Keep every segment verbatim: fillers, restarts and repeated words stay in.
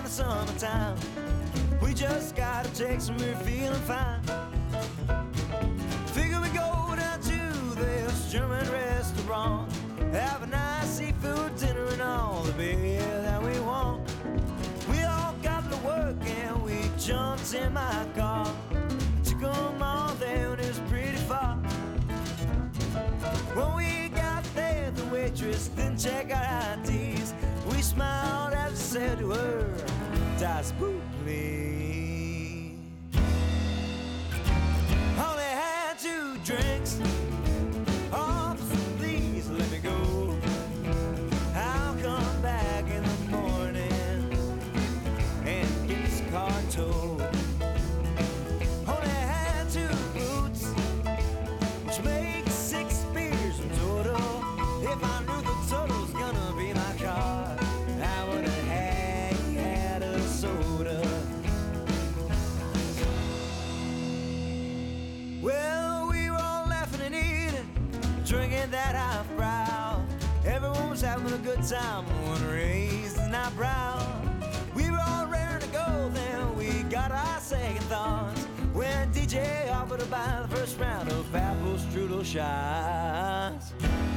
the summertime. We just gotta take some, we're feeling fine. Figure we go down to this German restaurant, have a nice seafood dinner and all the beer that we want. We all got to work and we jumped in my car. Took them all there and it was pretty far. When we got there, the waitress didn't check our I Ds. We smiled as we said to her, "Das Boot, please." Only had two drinks. Officer, please let me go. I'll come back in the morning and get this car towed. Only had two boots, which makes six beers in total. If I knew the total's gonna be my car, I would have had, had a soda. Well, we were all laughing and eating, drinking that half brow. Everyone was having a good time, one raised an eyebrow. We were all ready to go, then we got our second thoughts when D J offered to buy the first round of apple strudel shots.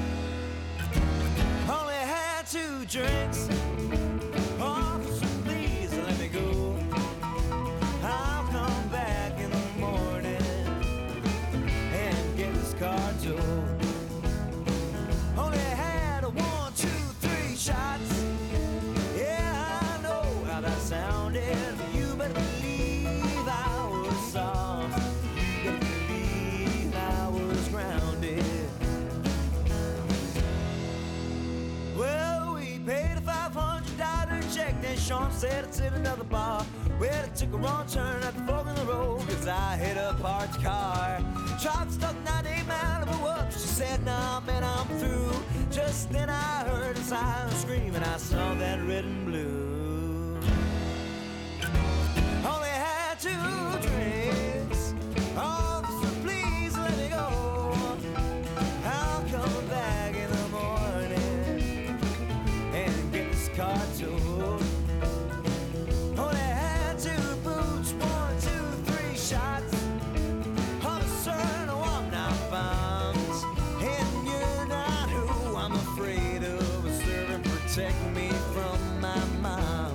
Only had two drinks. Officer, please let me go. I'll come back in the morning and get this car towed. Only had a one, two, three shots. Yeah, I know how that sounded. You better believe I was soft. You better believe I was grounded. Well, we paid a five hundred dollar check. Then Sean said it's in another bar. Well, it took a wrong turn at the fork in the road, cause I hit a parked car. Tried stuck ninety-eight Malibu up. She said, nah, man, I'm through. Just then I heard a silent scream and I saw that red and blue. Only had two drinks. Officer, please let me go. I'll come back in the morning and get this car towed. Only had two boots, one, two, three shots. Officer, no, I'm not bombed, and you're not who I'm afraid of. Serve and protect me from my mom.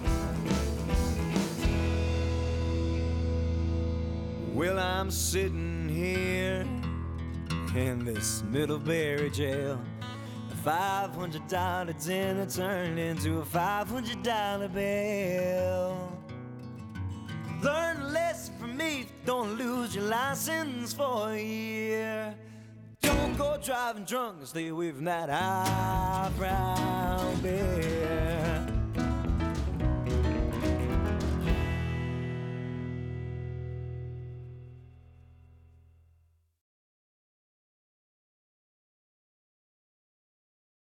Well, I'm sitting here in this Middlebury jail. A five hundred dollar dinner turned into a five hundred dollar bill. Learn a lesson from me, don't lose your license for a year. Don't go driving drunk and stay away from that highbrow beer.